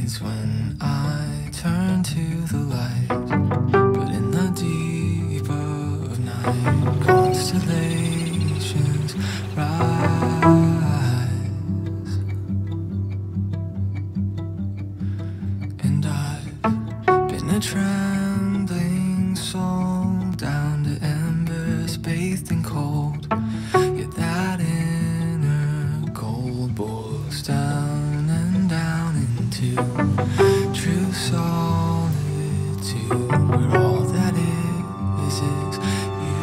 days when I turn to the light, but in the deep of night, constellations rise, and I've been a trembling soul down to embers bathed in cold, yet that inner cold boils down and down into true solitude, where all that is you.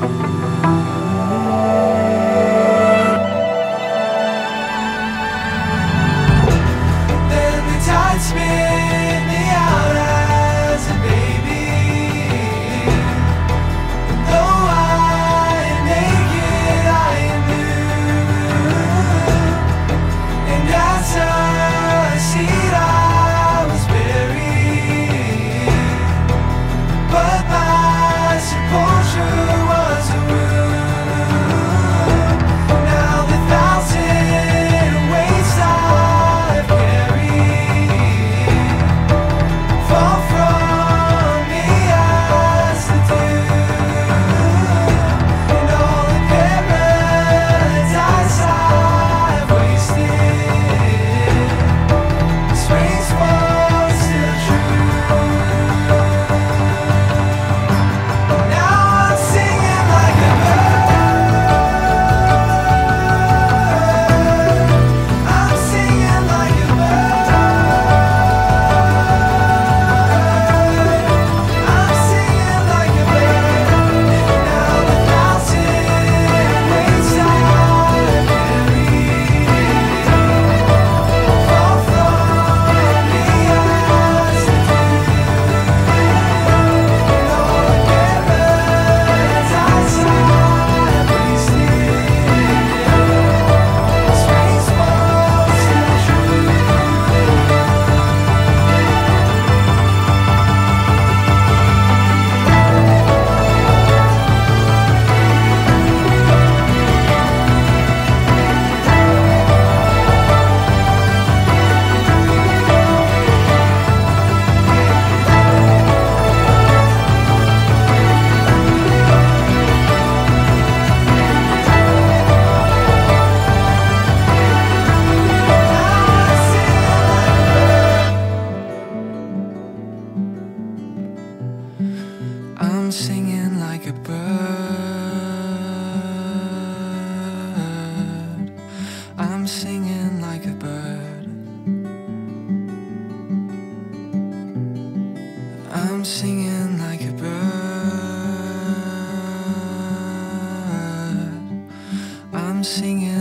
Then the tide spit me out as a baby, and though I am naked, I am nude, and as a seed I was buried, but my sepulture was a wound. Now the thousand weights I've carried fall from me as the dew, and all the paradise I've wasted, springs fall still true. Now I'm singing like a bird. I'm singing like a bird. I'm singing like a bird. Now the thousand weights I've carried fall from me as the dew, and all the paradise I've wasted, springs fall still true. I'm singing like a bird. I'm singing like a bird. I'm singing like a bird. I'm singing